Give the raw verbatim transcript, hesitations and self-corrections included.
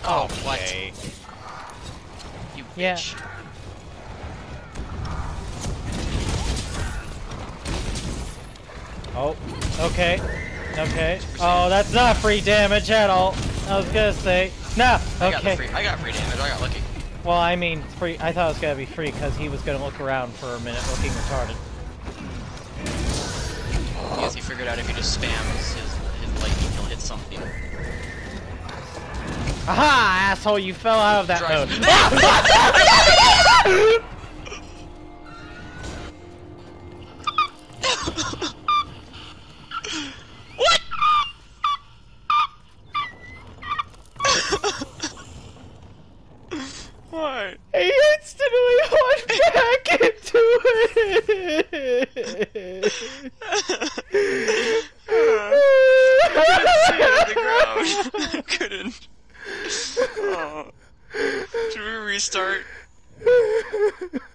Oh, okay. what? You Yeah. bitch. Oh, okay. Okay. Oh, that's not free damage at all. I was gonna say. No, I got the okay. free. I got free damage. I got lucky. Well, I mean, free. I thought it was gonna be free because he was gonna look around for a minute looking retarded. Because he figured out if he just spams his, his lightning, he'll hit something. Aha, asshole, you fell out of that Drive. mode. What? He instantly went back into it! I couldn't. Oh. Should we restart?